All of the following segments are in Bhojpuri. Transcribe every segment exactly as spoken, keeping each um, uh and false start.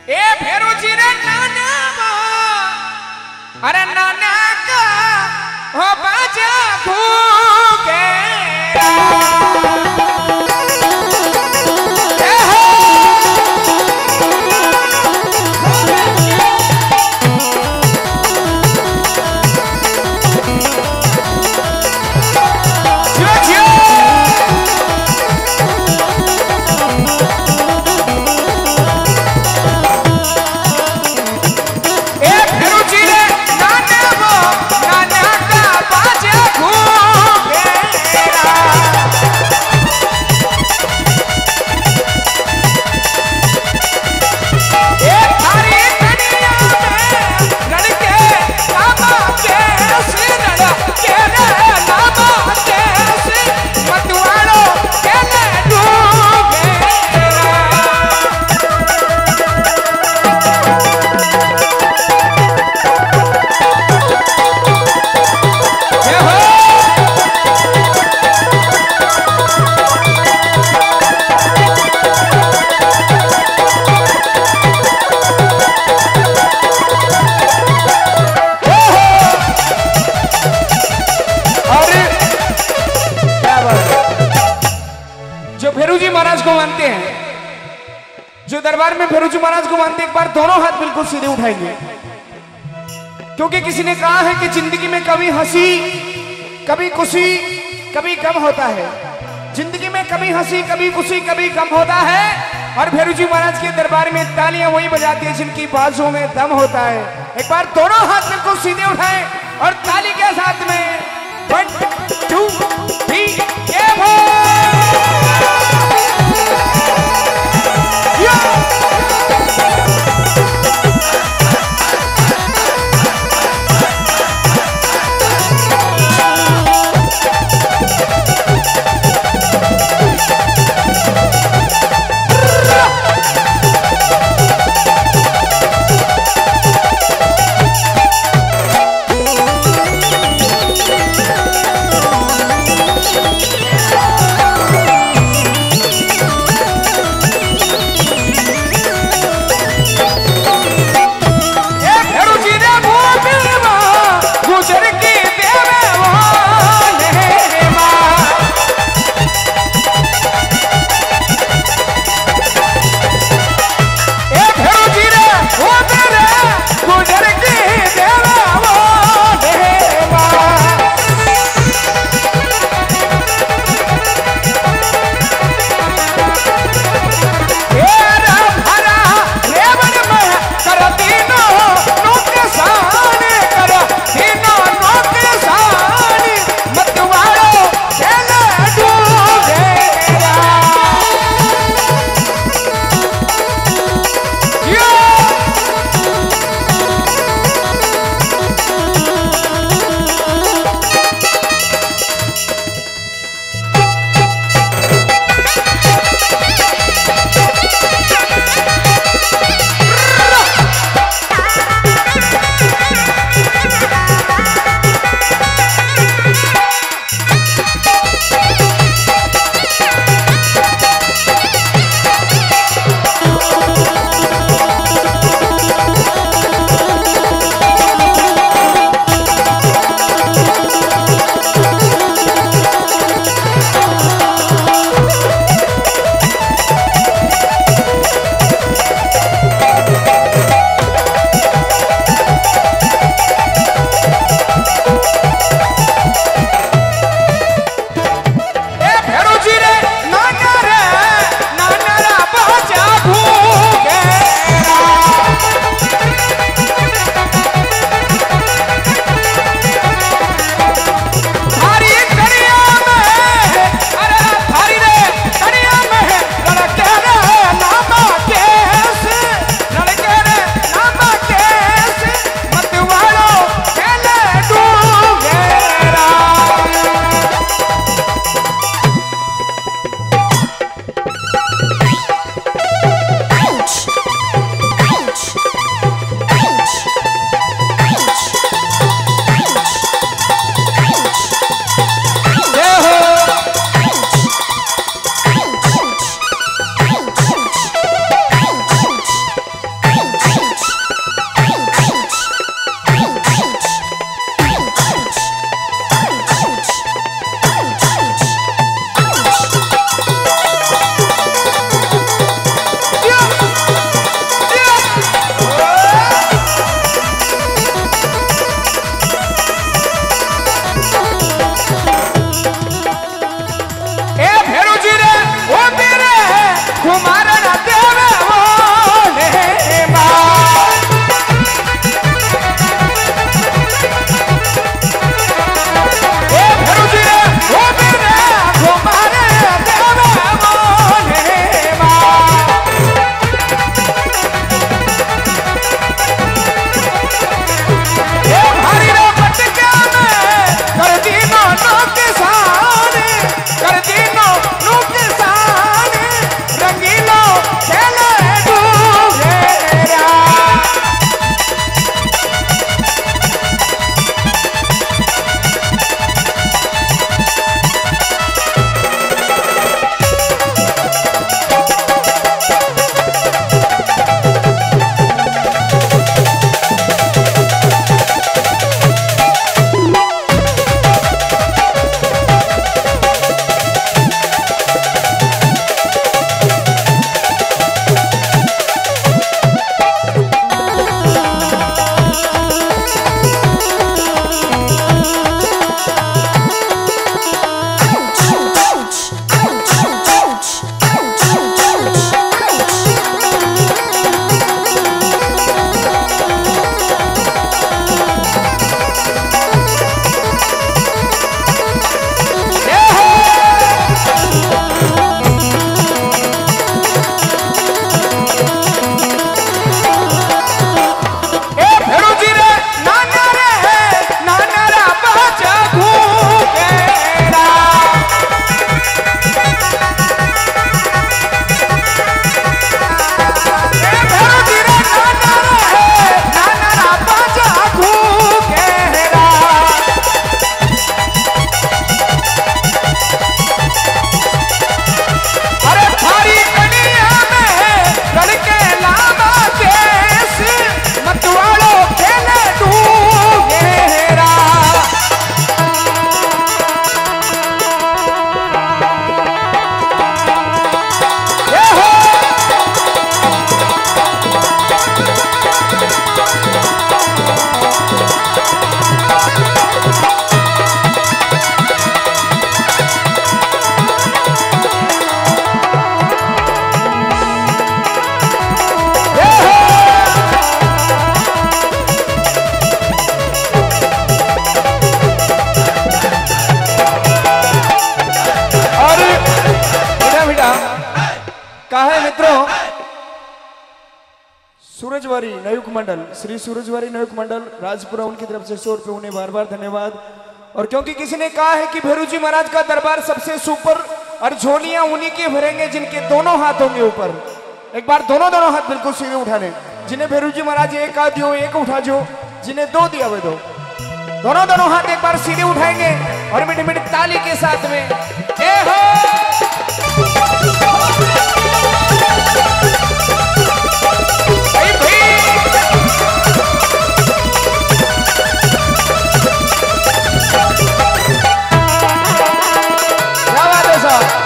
ए फेरू जी रे नाना वो अरे नाना का हो बाजा भूखे जो दरबार में फेरू जी महाराज को मानते एक बार दोनों हाथ बिल्कुल सीधे उठाएंगे, क्योंकि किसी ने कहा है कि जिंदगी में कभी हंसी कभी खुशी कभी गम होता है। जिंदगी में कभी हंसी कभी खुशी कभी गम होता है, और फेरू जी महाराज के दरबार में तालियां वही बजाती है जिनकी बाजों में दम होता है। एक बार दोनों हाथ बिल्कुल सीधे उठाएं और ताली के साथ में one two three Surajwari Nayuk Mandal, Shri Surajwari Nayuk Mandal Rajpura, उनकी तरफ से सौ रुपये, उन्हें बार बार धन्यवाद। और क्योंकि किसी ने कहा है कि भैरू जी महाराज का दरबार सबसे सुपर और झोलियां उन्हीं के भरेंगे जिनके दोनों हाथ होंगे ऊपर। एक बार दोनों दोनों हाथ बिल्कुल सीधे उठाने, जिन्हें भैरू जी महाराज एक हाथ दियो एक उठा जो, जिन्हें दो दिया वे दो, दोनों दोनों हाथ एक बार सीधे उठाएंगे और मीठी मीठी ताली के साथ में ए हो। क्या बात है साहब।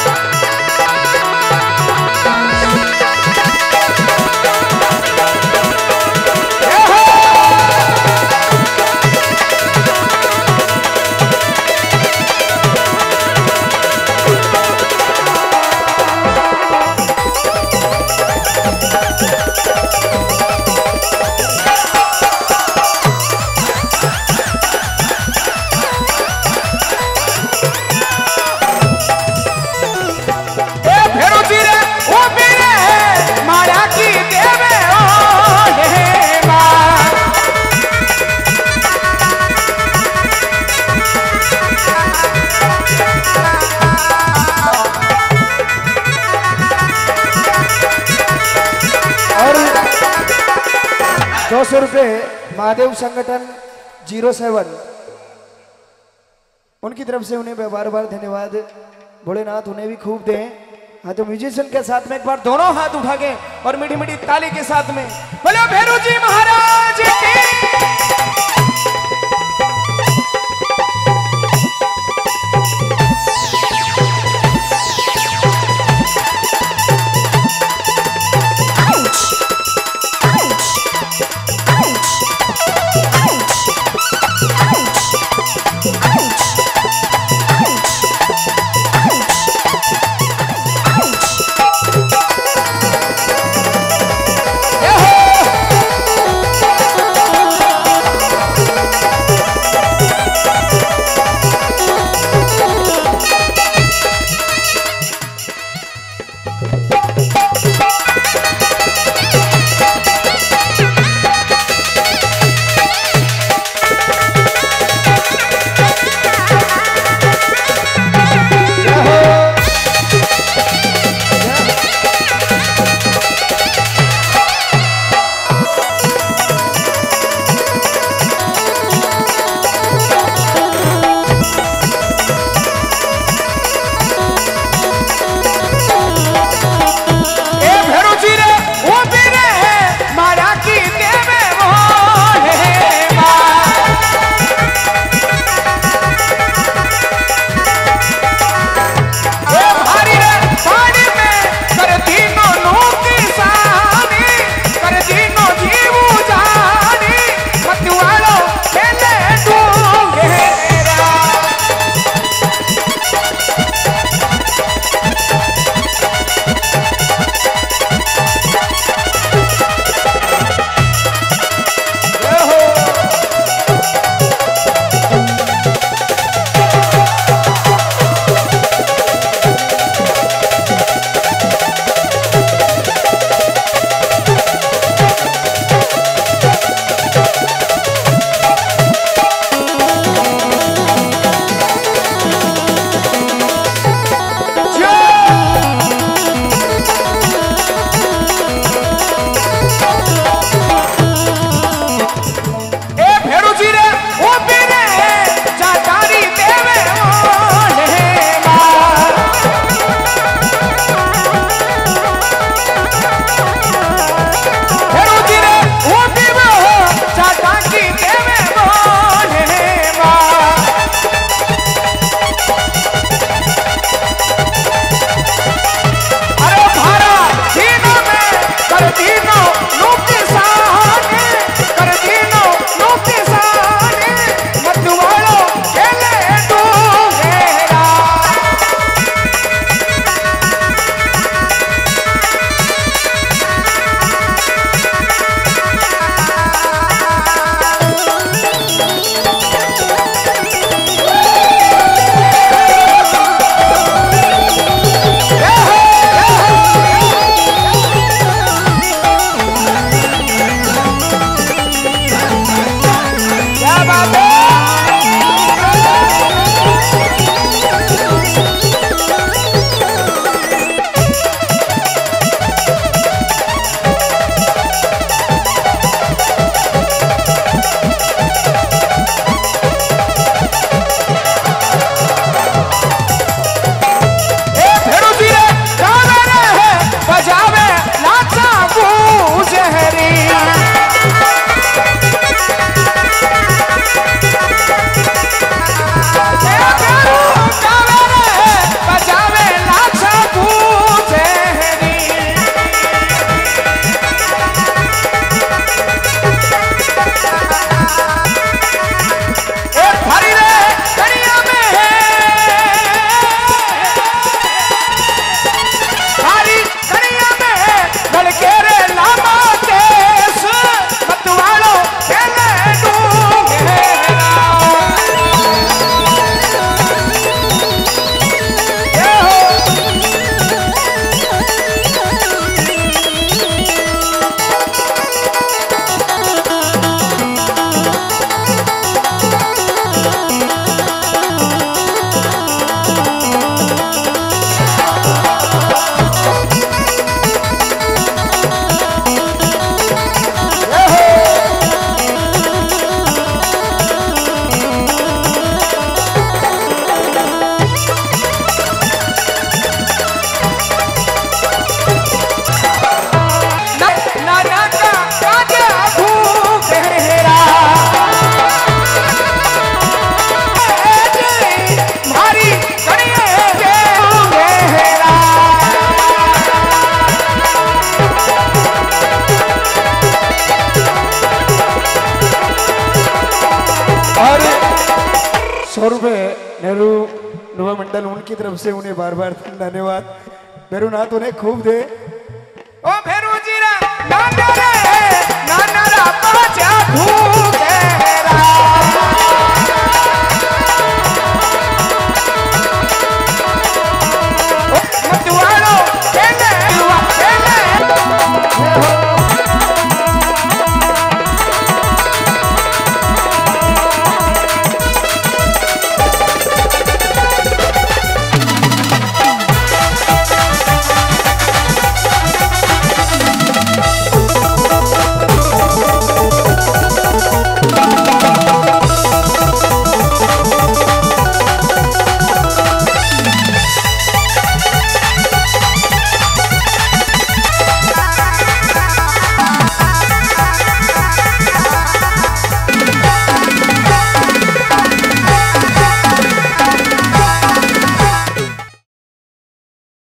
दो सौ रुपये महादेव संगठन जीरो सेवन, उनकी तरफ से उन्हें बार बार धन्यवाद। भोलेनाथ उन्हें भी खूब दें। हाँ तो म्यूजिशियन के साथ में एक बार दोनों हाथ उठा के और मीठी मीठी ताली के साथ में बोलो भैरू जी महाराज की। सौ रुपए नेहरू युवा मंडल उनकी तरफ से उन्हें बार बार धन्यवाद। भैरू नाथ उन्हें खूब दे। ओ भैरू जी रा